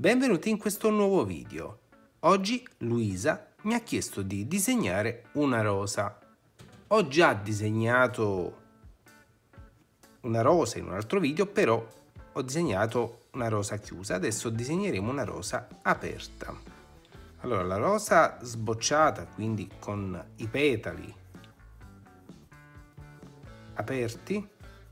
Benvenuti in questo nuovo video. Oggi Luisa mi ha chiesto di disegnare una rosa. Ho già disegnato una rosa in un altro video, però ho disegnato una rosa chiusa. Adesso disegneremo una rosa aperta. Allora, la rosa sbocciata, quindi con i petali aperti,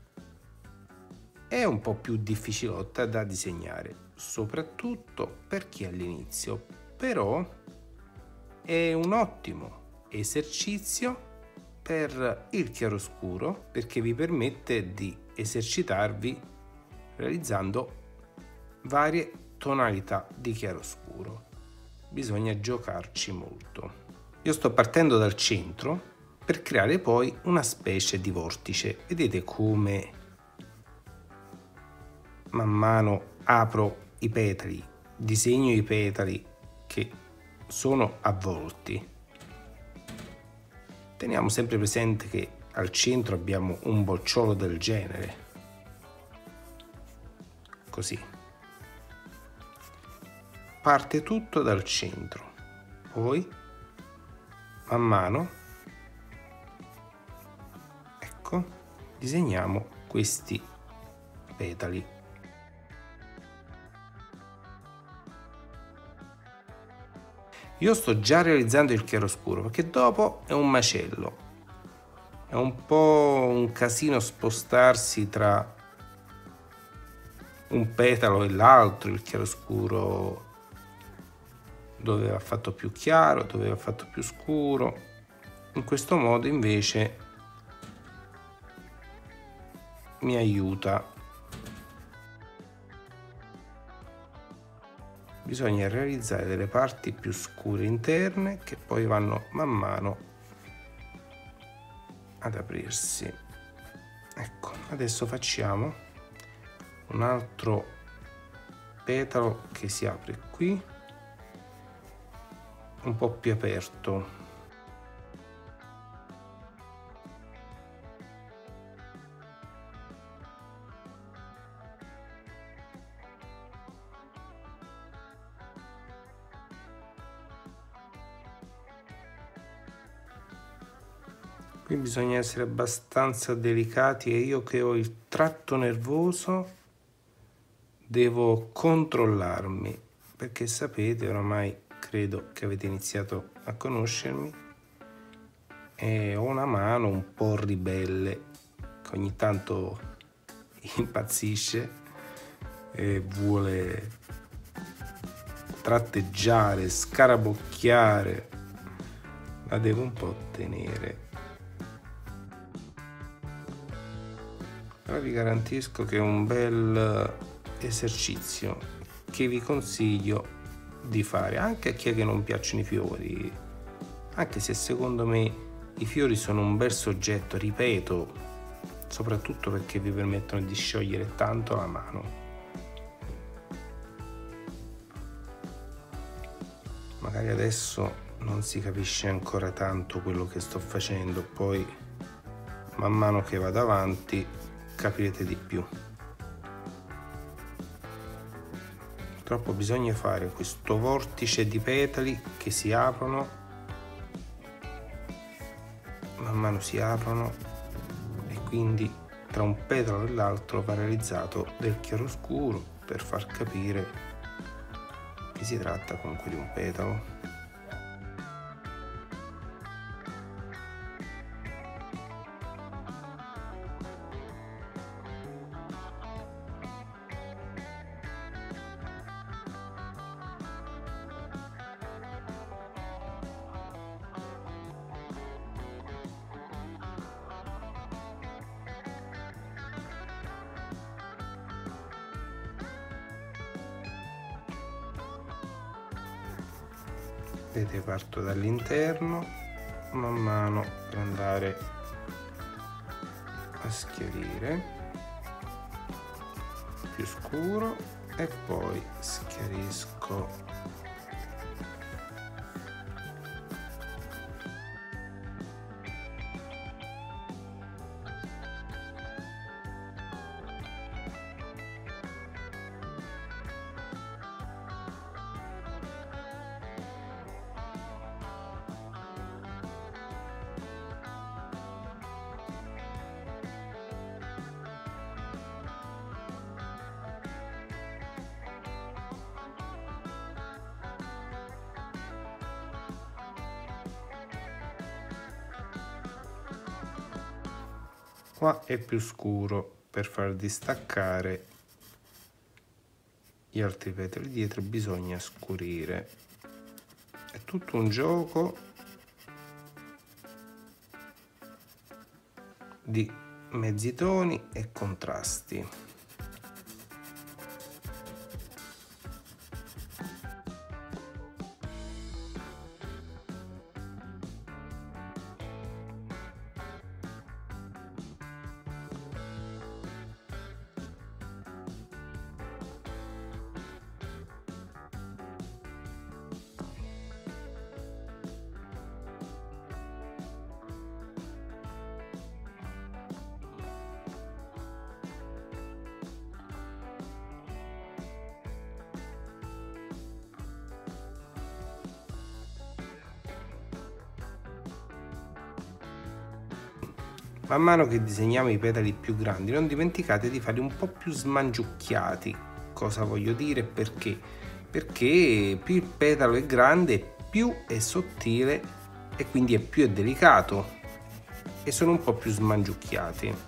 è un po' più difficilotta da disegnare, soprattutto per chi è all'inizio, però è un ottimo esercizio per il chiaroscuro perché vi permette di esercitarvi realizzando varie tonalità di chiaroscuro. Bisogna giocarci molto. Io sto partendo dal centro per creare poi una specie di vortice. Vedete come man mano apro i petali, disegno i petali che sono avvolti. Teniamo sempre presente che al centro abbiamo un bocciolo del genere, così. Parte tutto dal centro, poi man mano, ecco, disegniamo questi petali. Io sto già realizzando il chiaroscuro perché dopo è un macello, è un po' un casino spostarsi tra un petalo e l'altro, il chiaroscuro dove va fatto più chiaro, dove va fatto più scuro. In questo modo invece mi aiuta. Bisogna realizzare delle parti più scure interne che poi vanno man mano ad aprirsi. Ecco, adesso facciamo un altro petalo che si apre qui, un po' più aperto. Qui bisogna essere abbastanza delicati e io che ho il tratto nervoso devo controllarmi perché sapete, oramai credo che avete iniziato a conoscermi, e ho una mano un po' ribelle che ogni tanto impazzisce e vuole tratteggiare, scarabocchiare, la devo un po' tenere. Però vi garantisco che è un bel esercizio che vi consiglio di fare anche a chi è che non piacciono i fiori, anche se secondo me i fiori sono un bel soggetto, ripeto, soprattutto perché vi permettono di sciogliere tanto la mano. Magari adesso non si capisce ancora tanto quello che sto facendo, poi man mano che vado avanti capirete di più. Purtroppo bisogna fare questo vortice di petali che si aprono, man mano si aprono e quindi tra un petalo e l'altro va realizzato del chiaroscuro per far capire che si tratta comunque di un petalo. Vedete, parto dall'interno man mano per andare a schiarire più scuro e poi schiarisco qua è più scuro per far distaccare gli altri petali dietro, bisogna scurire. È tutto un gioco di mezzi toni e contrasti. Man mano che disegniamo i petali più grandi, non dimenticate di farli un po' più smangiucchiati. Cosa voglio dire? Perché? Perché più il petalo è grande, più è sottile e quindi più è delicato, e sono un po' più smangiucchiati.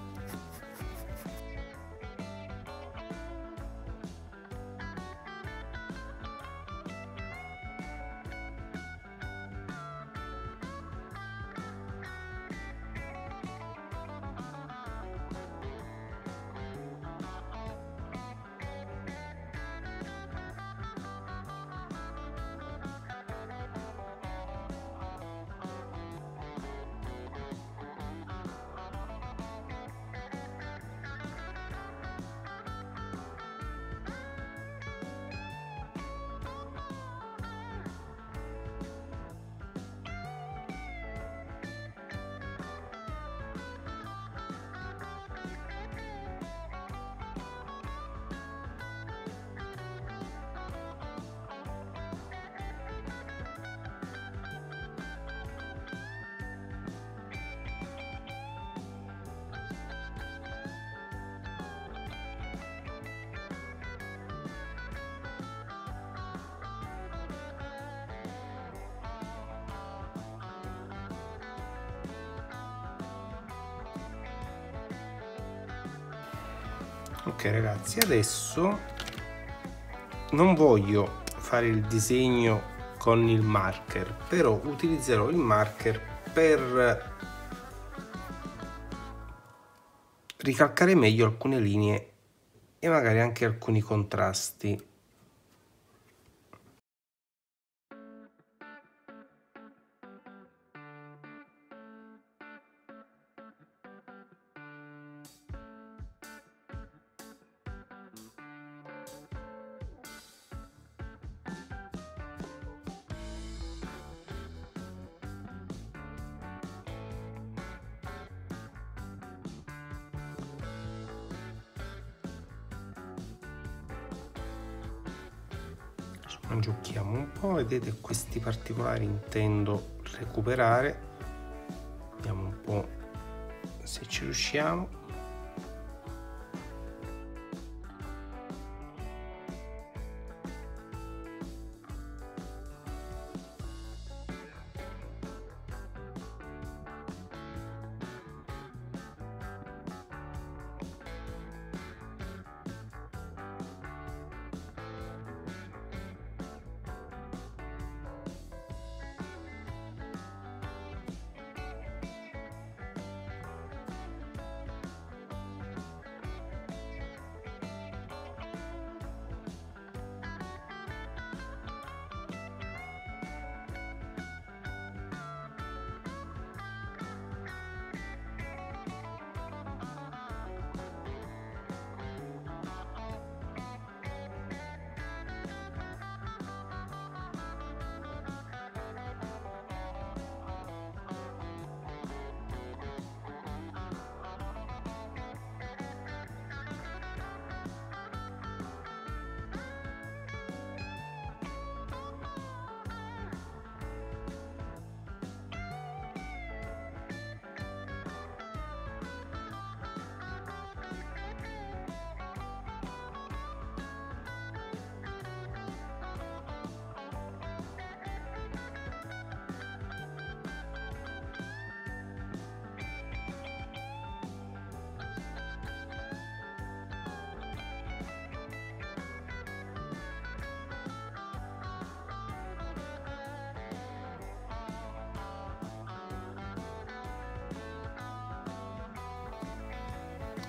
Ok ragazzi, adesso non voglio fare il disegno con il marker, però utilizzerò il marker per ricalcare meglio alcune linee e magari anche alcuni contrasti. Smangiucchiamo un po', vedete questi particolari intendo recuperare, vediamo un po' se ci riusciamo.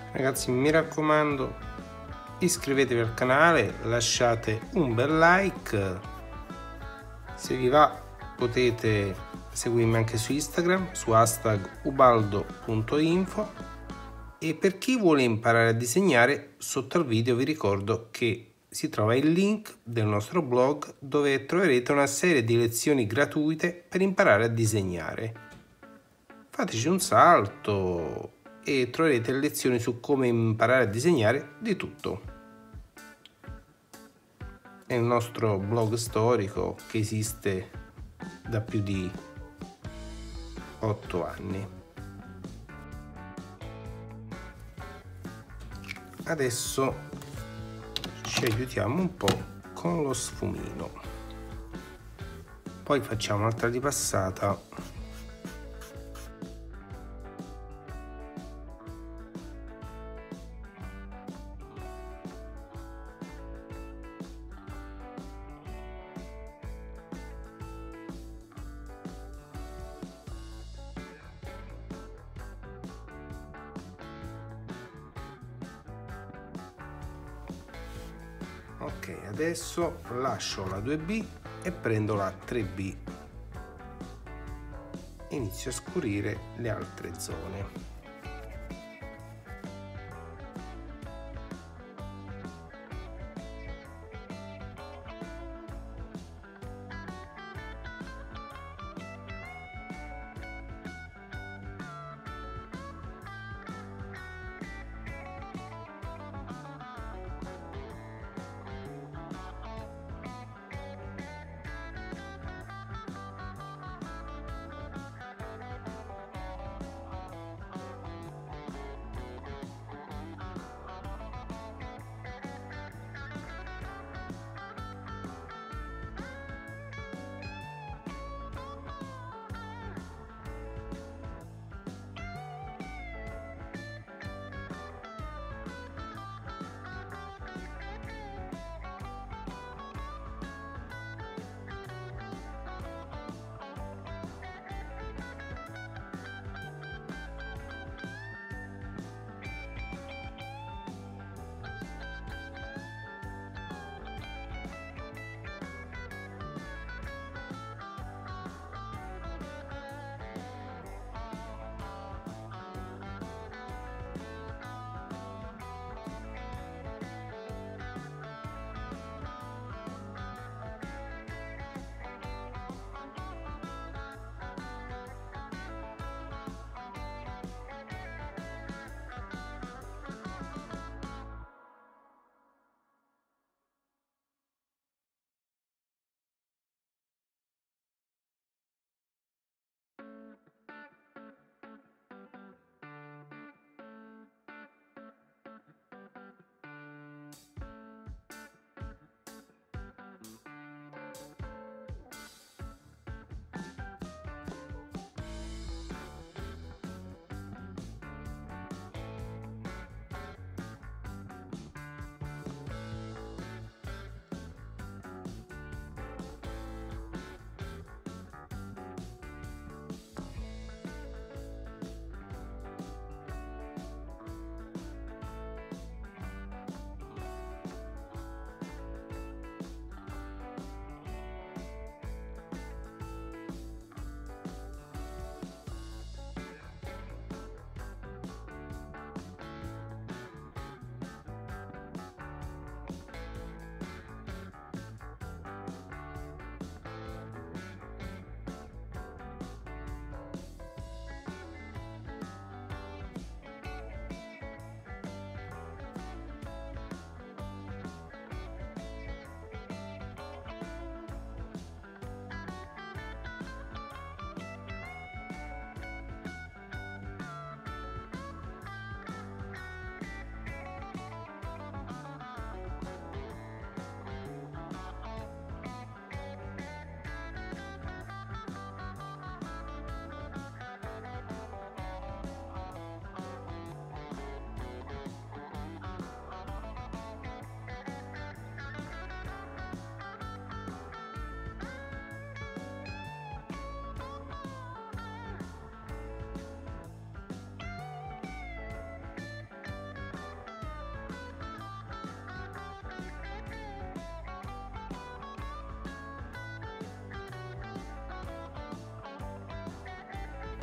Ragazzi, mi raccomando, iscrivetevi al canale, lasciate un bel like, se vi va potete seguirmi anche su Instagram su #ubaldo.info, e per chi vuole imparare a disegnare, sotto al video vi ricordo che si trova il link del nostro blog dove troverete una serie di lezioni gratuite per imparare a disegnare. Fateci un salto e troverete lezioni su come imparare a disegnare di tutto. È il nostro blog storico che esiste da più di 8 anni. Adesso ci aiutiamo un po' con lo sfumino, poi facciamo un'altra ripassata. Ok, adesso lascio la 2B e prendo la 3B. Inizio a scurire le altre zone.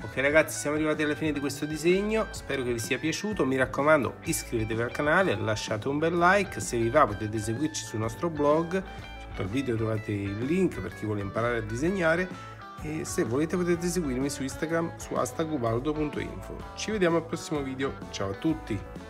Ok ragazzi, siamo arrivati alla fine di questo disegno, spero che vi sia piaciuto, mi raccomando iscrivetevi al canale, lasciate un bel like, se vi va potete seguirci sul nostro blog, sotto il video trovate il link per chi vuole imparare a disegnare e se volete potete seguirmi su Instagram su #ubaldo.info. Ci vediamo al prossimo video, ciao a tutti!